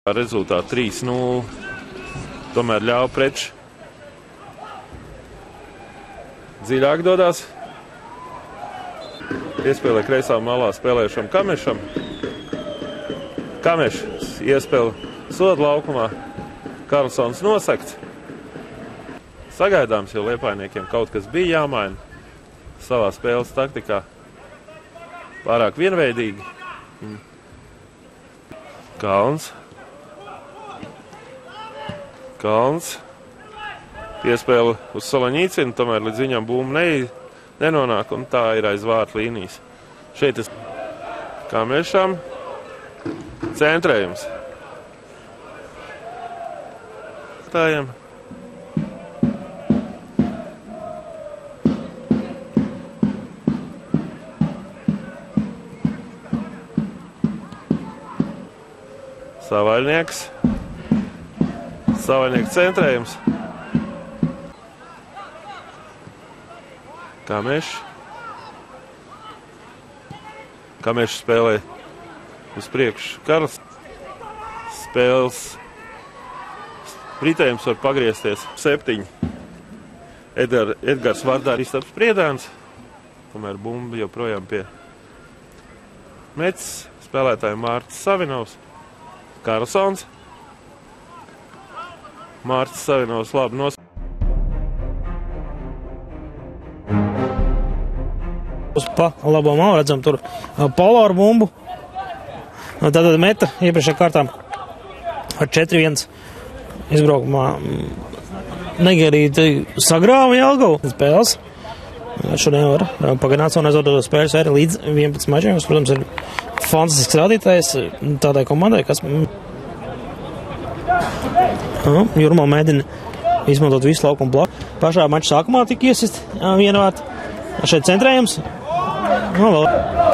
Rezultāti 3-0, tomēr ļauj Prečs dziļāk dodās. Iespēlē kreisā malā spēlējušam Kamešam. Kamešs iespēle soda laukumā. Karlsons nosakts. Sagaidāms, jo liepājniekiem kaut kas bija jāmaina savā spēles taktikā. Pārāk vienveidīgi. Kalns. Piespēle uz Solaņīcinu, tomēr līdz viņam bumba nenonāk, un tā ir aiz vārtu līnijas. Šeit Kamešam centrējums. Tājiem. Savaļnieks centrējums. Kamešs spēlē uz priekšu. Karls spēles ritējums var pagriezties 7. Edgars Vārdā Kristaps Priedāns. Tomēr bumba joprojām pie Mets. Spēlētāji Mārcis Savinovs. Karlsons. Mārcis Savinovs labi Pa labo malu redzam tur Polo ar bumbu. Tātad meta iepriekšējā kārtā ar 4-1 izbraukumā negarīti sagrāva Jelgavu spēles. Šodien var pagarināt savu nezaudēto spēļu sēri līdz 11 mačiem. Tas, protams, ir fantastisks rādītājs tādai komandai, kas Jurmo mēģina izmantot visu laukumu bloku. Pašā mača sākumā tika iesist viena vārta. Šeit centrējums. Vēl.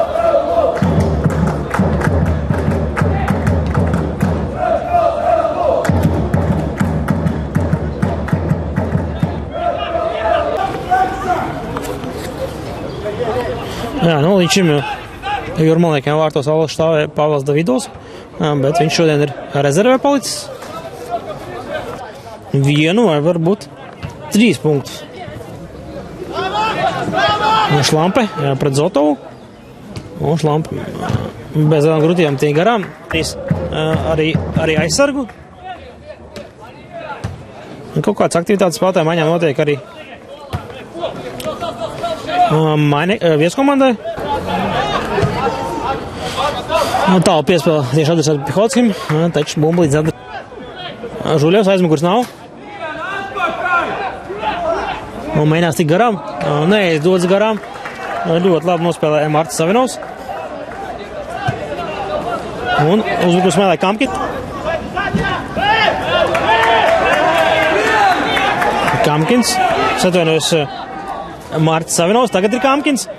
Jā, līdz šim Jurmalniekiem vārtos stāvēja Pāvils Davidos, bet viņš šodien ir rezervē palicis. 1 vai varbūt 3 punktus. Šlampe pret Zotovu. Un Šlampe bez tādām grūtībām tiek garām. Arī aizsargu. Un kaut kāds aktivitātes spēlētāju maiņā notiek arī vieskomandai. Tālu piespēle tieši adresēt Pihotskim. Taču bumba līdz adresēt. Žuļevs aizmugurs nav. Un mēģinās tik garām. Nē, dodas garām. Ļoti labi nospēlēja Mārcis Savinovs. Un uzbrukumu smēlēja Kamkins. Kamkins. Atvainojos Mārcis Savinovs. Tagad ir Kamkins.